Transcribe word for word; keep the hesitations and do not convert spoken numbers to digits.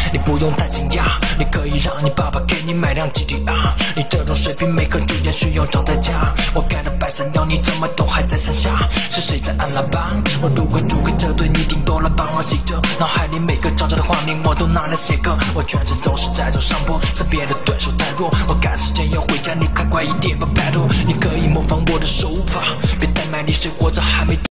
你不用太惊讶，你可以让你爸爸给你买辆 G T R。 你这种水平没可居然需要找代驾，我盖了白山腰，你怎么都还在山下？是谁在按喇叭？我如果组个车队，你顶多了帮我洗车，脑海里每个吵架的画面我都拿来写歌，我全身都是在走上坡，身边的对手太弱，我赶时间要回家，你快快一点吧，拜托。你可以模仿我的手法，别太卖力，谁活着还没